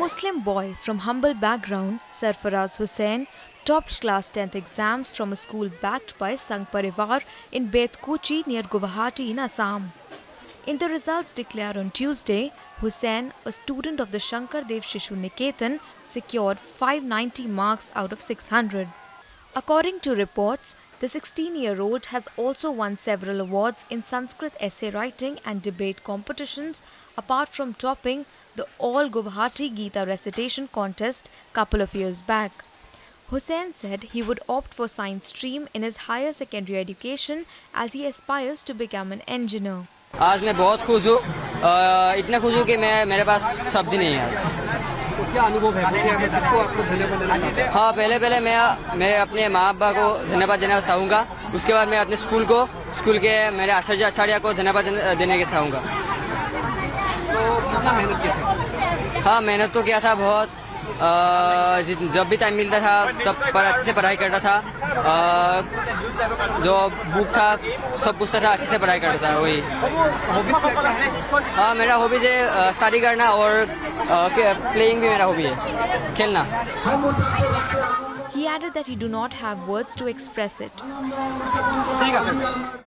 Muslim boy from humble background, Sarfaraz Hussain, topped class 10th exams from a school backed by Sangh Parivar in Betkuchi near Guwahati in Assam. In the results declared on Tuesday, Hussain, a student of the Shankar Dev Shishu Niketan, secured 590 marks out of 600. According to reports, the 16-year-old has also won several awards in Sanskrit essay writing and debate competitions, apart from topping the All Guwahati Gita recitation contest couple of years back. Hussain said he would opt for science stream in his higher secondary education as he aspires to become an engineer. आज मैं बहुत खुश हूँ, इतना खुश हूँ कि मेरे पास शब्द नहीं है आज। तो क्या अनुभव है? किसको आपको धन्यवाद देना चाहते हैं? हाँ, पहले मैं अपने माँ बाप को धन्यवाद देना चाहूँगा। उसके बाद मैं अपने स्कूल के मेरे आचार्य को धन्यवाद देने के चाहूँगा। तो कितना मेहनत किया था? हाँ, मेहनत तो किया था बहुत। जब भी टाइम मिलता था तब अच्छे से पढ़ाई करता था। जो बुक था सब पूछता था, अच्छे से पढ़ाई करता था। वही हाँ, मेरा हॉबीज है स्टडी करना और प्लेइंग भी मेरा हॉबी है, खेलना। He added that he do not have words to express it.